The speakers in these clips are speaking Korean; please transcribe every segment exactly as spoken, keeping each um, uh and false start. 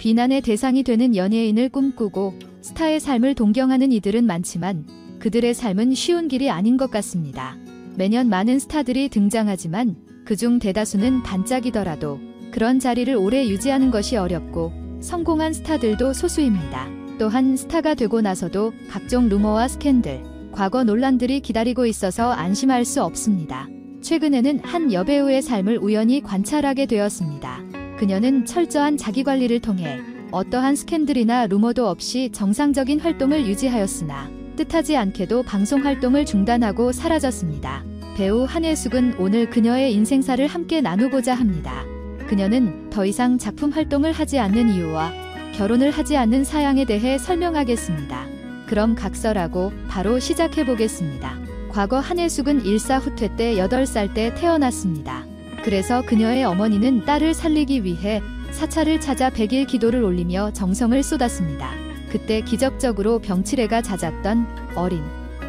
비난의 대상이 되는 연예인을 꿈꾸고 스타의 삶을 동경하는 이들은 많지만 그들의 삶은 쉬운 길이 아닌 것 같습니다. 매년 많은 스타들이 등장하지만 그중 대다수는 반짝이더라도 그런 자리를 오래 유지하는 것이 어렵고 성공한 스타들도 소수입니다. 또한 스타가 되고 나서도 각종 루머와 스캔들, 과거 논란들이 기다리고 있어서 안심할 수 없습니다. 최근에는 한 여배우의 삶을 우연히 관찰하게 되었습니다. 그녀는 철저한 자기관리를 통해 어떠한 스캔들이나 루머도 없이 정상적인 활동을 유지하였으나 뜻하지 않게도 방송 활동을 중단하고 사라졌습니다. 배우 한혜숙은 오늘 그녀의 인생사를 함께 나누고자 합니다. 그녀는 더 이상 작품 활동을 하지 않는 이유와 결혼을 하지 않는 사양에 대해 설명하겠습니다. 그럼 각설하고 바로 시작해보겠습니다. 과거 한혜숙은 일사후퇴 때 여덟 살 때 태어났습니다. 그래서 그녀의 어머니는 딸을 살리기 위해 사찰을 찾아 백일 기도를 올리며 정성을 쏟았습니다. 그때 기적적으로 병치레가 잦았던 어린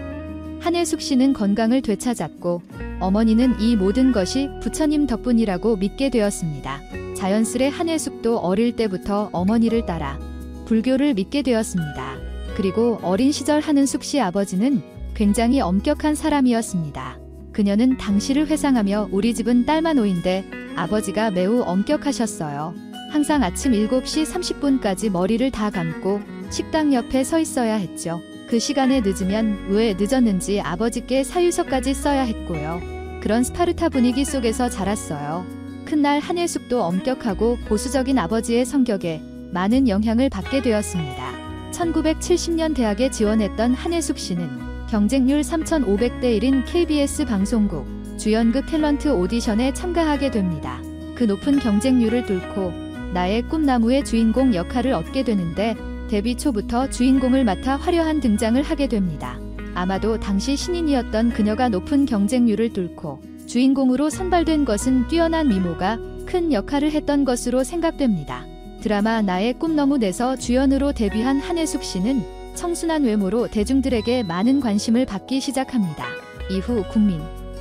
한혜숙 씨는 건강을 되찾았고 어머니는 이 모든 것이 부처님 덕분이라고 믿게 되었습니다. 자연스레 한혜숙도 어릴 때부터 어머니를 따라 불교를 믿게 되었습니다. 그리고 어린 시절 한은숙 씨 아버지는 굉장히 엄격한 사람이었습니다. 그녀는 당시를 회상하며 우리 집은 딸만 오인데 아버지가 매우 엄격하셨어요. 항상 아침 일곱 시 삼십 분까지 머리를 다 감고 식당 옆에 서 있어야 했죠. 그 시간에 늦으면 왜 늦었는지 아버지께 사유서까지 써야 했고요. 그런 스파르타 분위기 속에서 자랐어요. 큰날 한혜숙도 엄격하고 보수적인 아버지의 성격에 많은 영향을 받게 되었습니다. 천구백칠십 년 대학에 지원했던 한혜숙 씨는 경쟁률 삼천오백 대 일인 케이비에스 방송국 주연급 탤런트 오디션에 참가하게 됩니다. 그 높은 경쟁률을 뚫고 나의 꿈나무의 주인공 역할을 얻게 되는데 데뷔 초부터 주인공을 맡아 화려한 등장을 하게 됩니다. 아마도 당시 신인이었던 그녀가 높은 경쟁률을 뚫고 주인공으로 선발된 것은 뛰어난 미모가 큰 역할을 했던 것으로 생각됩니다. 드라마 나의 꿈너무에서 주연으로 데뷔한 한혜숙 씨는 청순한 외모로 대중들에게 많은 관심을 받기 시작합니다. 이후 국민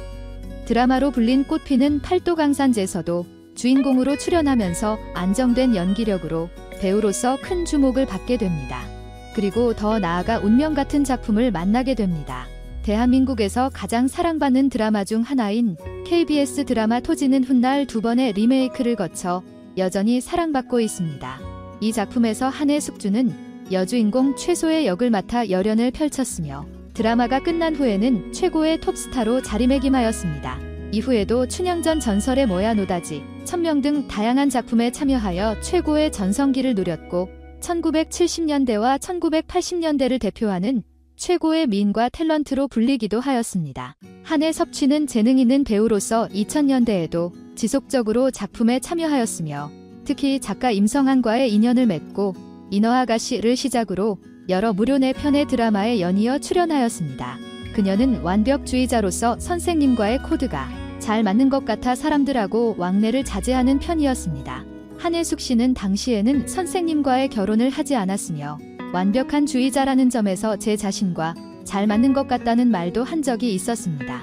드라마로 불린 꽃피는 팔도강산제에서도 주인공으로 출연하면서 안정된 연기력으로 배우로서 큰 주목을 받게 됩니다. 그리고 더 나아가 운명 같은 작품을 만나게 됩니다. 대한민국에서 가장 사랑받는 드라마 중 하나인 케이비에스 드라마 토지는 훗날 두 번의 리메이크를 거쳐 여전히 사랑받고 있습니다. 이 작품에서 한혜숙주는 여주인공 최소의 역을 맡아 열연을 펼쳤으며 드라마가 끝난 후에는 최고의 톱스타로 자리매김하였습니다. 이후에도 춘향전 전설의 모야 노다지, 천명 등 다양한 작품에 참여하여 최고의 전성기를 누렸고 천구백칠십 년대와 천구백팔십 년대를 대표하는 최고의 미인과 탤런트로 불리기도 하였습니다. 한혜 섭취는 재능 있는 배우로서 이천 년대에도 지속적으로 작품에 참여하였으며 특히 작가 임성한과의 인연을 맺고 인어아가씨를 시작으로 여러 무료 내편의 드라마에 연이어 출연하였습니다. 그녀는 완벽주의자로서 선생님과의 코드가 잘 맞는 것 같아 사람들하고 왕래를 자제하는 편이었습니다. 한혜숙 씨는 당시에는 선생님과의 결혼을 하지 않았으며 완벽한 주의자라는 점에서 제 자신과 잘 맞는 것 같다는 말도 한 적이 있었습니다.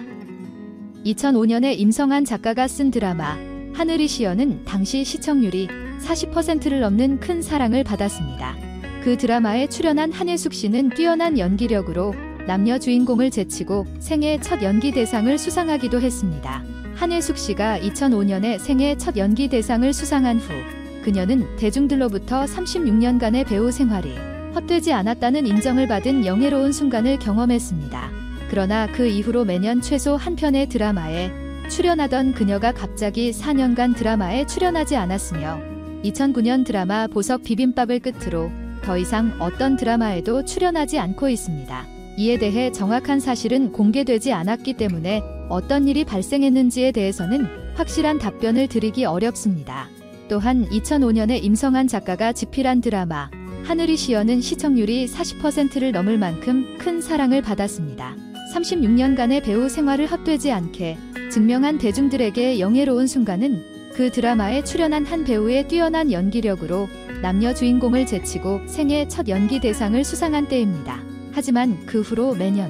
이천오 년에 임성한 작가가 쓴 드라마 하늘이 시여는 당시 시청률이 사십 퍼센트를 넘는 큰 사랑을 받았습니다. 그 드라마에 출연한 한혜숙 씨는 뛰어난 연기력으로 남녀 주인공을 제치고 생애 첫 연기 대상을 수상하기도 했습니다. 한혜숙 씨가 이천오 년에 생애 첫 연기 대상을 수상한 후 그녀는 대중들로부터 삼십육 년간의 배우 생활이 헛되지 않았다는 인정을 받은 영예로운 순간을 경험했습니다. 그러나 그 이후로 매년 최소 한 편의 드라마에 출연하던 그녀가 갑자기 사 년간 드라마에 출연하지 않았으며 이천구 년 드라마 보석 비빔밥을 끝으로 더 이상 어떤 드라마에도 출연하지 않고 있습니다. 이에 대해 정확한 사실은 공개되지 않았기 때문에 어떤 일이 발생했는지에 대해서는 확실한 답변을 드리기 어렵습니다. 또한 이천오 년에 임성한 작가가 집필한 드라마 하늘이 시여는 시청률이 사십 퍼센트를 넘을 만큼 큰 사랑을 받았습니다. 삼십육 년간의 배우 생활을 헛되지 않게 증명한 대중들에게 영예로운 순간은 그 드라마에 출연한 한 배우의 뛰어난 연기력으로 남녀 주인공을 제치고 생애 첫 연기 대상을 수상한 때입니다. 하지만 그 후로 매년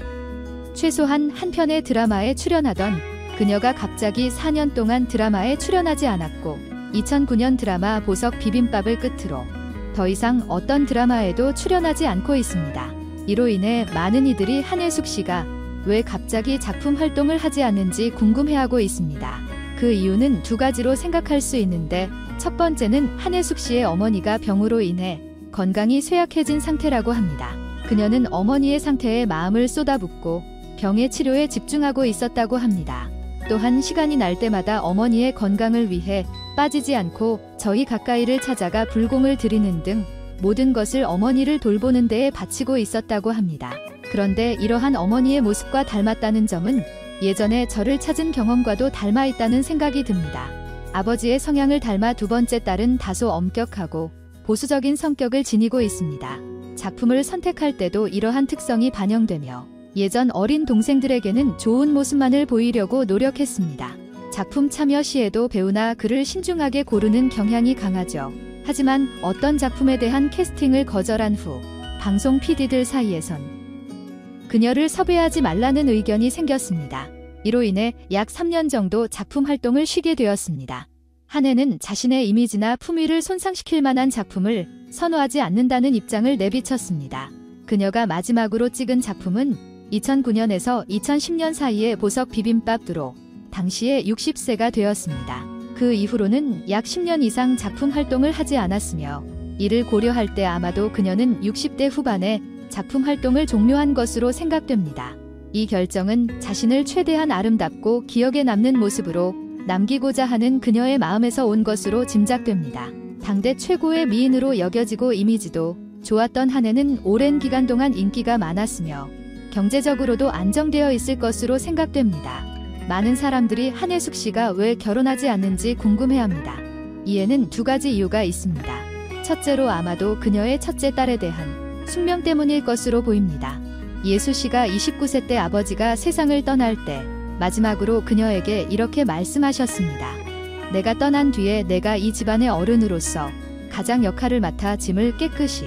최소한 한 편의 드라마에 출연하던 그녀가 갑자기 사 년 동안 드라마에 출연하지 않았고 이천구 년 드라마 보석 비빔밥을 끝으로 더 이상 어떤 드라마에도 출연하지 않고 있습니다. 이로 인해 많은 이들이 한혜숙 씨가 왜 갑자기 작품 활동을 하지 않는지 궁금해하고 있습니다. 그 이유는 두 가지로 생각할 수 있는데, 첫 번째는 한혜숙 씨의 어머니가 병으로 인해 건강이 쇠약해진 상태라고 합니다. 그녀는 어머니의 상태에 마음을 쏟아붓고 병의 치료에 집중하고 있었다고 합니다. 또한 시간이 날 때마다 어머니의 건강을 위해 빠지지 않고 저희 가까이를 찾아가 불공을 드리는 등 모든 것을 어머니를 돌보는 데에 바치고 있었다고 합니다. 그런데 이러한 어머니의 모습과 닮았다는 점은 예전에 저를 찾은 경험과도 닮아 있다는 생각이 듭니다. 아버지의 성향을 닮아 두 번째 딸은 다소 엄격하고 보수적인 성격을 지니고 있습니다. 작품을 선택할 때도 이러한 특성이 반영되며 예전 어린 동생들에게는 좋은 모습만을 보이려고 노력했습니다. 작품 참여 시에도 배우나 그를 신중하게 고르는 경향이 강하죠. 하지만 어떤 작품에 대한 캐스팅을 거절한 후 방송 피디들 사이에선 그녀를 섭외하지 말라는 의견이 생겼습니다. 이로 인해 약 삼 년 정도 작품 활동을 쉬게 되었습니다. 한혜는 자신의 이미지나 품위를 손상시킬 만한 작품을 선호하지 않는다는 입장을 내비쳤습니다. 그녀가 마지막으로 찍은 작품은 이천구 년에서 이천십 년 사이에 보석 비빔밥으로 당시에 육십 세가 되었습니다. 그 이후로는 약 십 년 이상 작품 활동을 하지 않았으며, 이를 고려할 때 아마도 그녀는 육십 대 후반에 작품 활동을 종료한 것으로 생각됩니다. 이 결정은 자신을 최대한 아름답고 기억에 남는 모습으로 남기고자 하는 그녀의 마음에서 온 것으로 짐작됩니다. 당대 최고의 미인으로 여겨지고 이미지도 좋았던 한혜는 오랜 기간 동안 인기가 많았으며 경제적으로도 안정되어 있을 것으로 생각됩니다. 많은 사람들이 한혜숙 씨가 왜 결혼하지 않는지 궁금해합니다. 이에는 두 가지 이유가 있습니다. 첫째로 아마도 그녀의 첫째 딸에 대한 숙명 때문일 것으로 보입니다. 예수 씨가 이십구 세 때 아버지가 세상을 떠날 때 마지막으로 그녀에게 이렇게 말씀하셨습니다. 내가 떠난 뒤에 내가 이 집안의 어른으로서 가장 역할을 맡아 짐을 깨끗이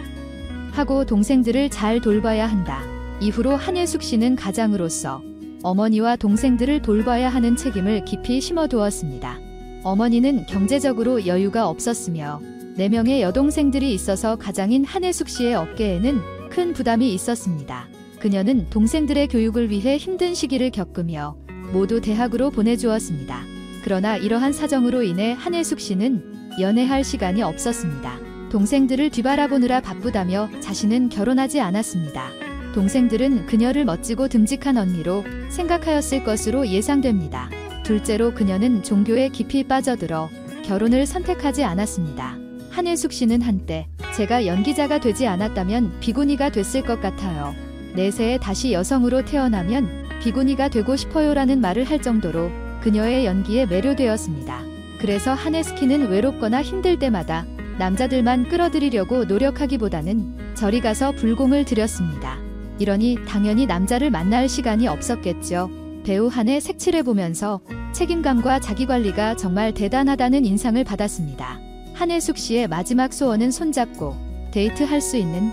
하고 동생들을 잘 돌봐야 한다. 이후로 한혜숙 씨는 가장으로서 어머니와 동생들을 돌봐야 하는 책임을 깊이 심어두었습니다. 어머니는 경제적으로 여유가 없었으며 네 명의 여동생들이 있어서 가장인 한혜숙 씨의 어깨에는 큰 부담이 있었습니다. 그녀는 동생들의 교육을 위해 힘든 시기를 겪으며 모두 대학으로 보내주었습니다. 그러나 이러한 사정으로 인해 한혜숙 씨는 연애할 시간이 없었습니다. 동생들을 뒤바라보느라 바쁘다며 자신은 결혼하지 않았습니다. 동생들은 그녀를 멋지고 듬직한 언니로 생각하였을 것으로 예상됩니다. 둘째로 그녀는 종교에 깊이 빠져들어 결혼을 선택하지 않았습니다. 한혜숙 씨는 한때 제가 연기자가 되지 않았다면 비구니가 됐을 것 같아요. 내세에 다시 여성으로 태어나면 비구니가 되고 싶어요라는 말을 할 정도로 그녀의 연기에 매료되었습니다. 그래서 한혜숙이는 외롭거나 힘들 때마다 남자들만 끌어들이려고 노력하기보다는 저리 가서 불공을 들였습니다. 이러니 당연히 남자를 만날 시간이 없었겠죠. 배우 한혜 색칠해보면서 책임감과 자기관리가 정말 대단하다는 인상을 받았습니다. 한혜숙 씨의 마지막 소원은 손잡고 데이트할 수 있는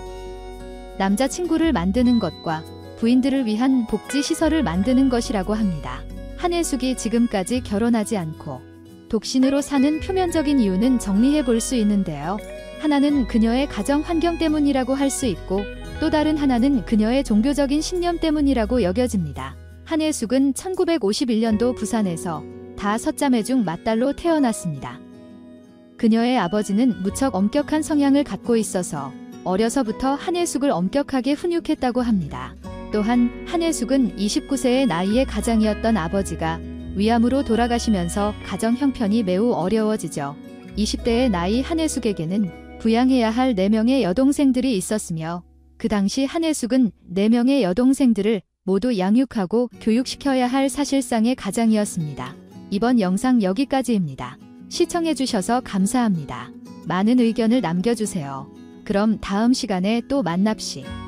남자친구를 만드는 것과 부인들을 위한 복지시설을 만드는 것이라고 합니다. 한혜숙이 지금까지 결혼하지 않고 독신으로 사는 표면적인 이유는 정리해 볼 수 있는데요. 하나는 그녀의 가정 환경 때문이라고 할 수 있고, 또 다른 하나는 그녀의 종교적인 신념 때문이라고 여겨집니다. 한혜숙은 천구백오십일 년도 부산에서 다섯 자매 중 맏딸로 태어났습니다. 그녀의 아버지는 무척 엄격한 성향을 갖고 있어서 어려서부터 한혜숙을 엄격하게 훈육했다고 합니다. 또한 한혜숙은 이십구 세의 나이에 가장이었던 아버지가 위암으로 돌아가시면서 가정 형편이 매우 어려워지죠. 이십 대의 나이 한혜숙에게는 부양해야 할 네 명의 여동생들이 있었으며, 그 당시 한혜숙은 네 명의 여동생들을 모두 양육하고 교육시켜야 할 사실상의 가장이었습니다. 이번 영상 여기까지입니다. 시청해주셔서 감사합니다. 많은 의견을 남겨주세요. 그럼 다음 시간에 또 만납시.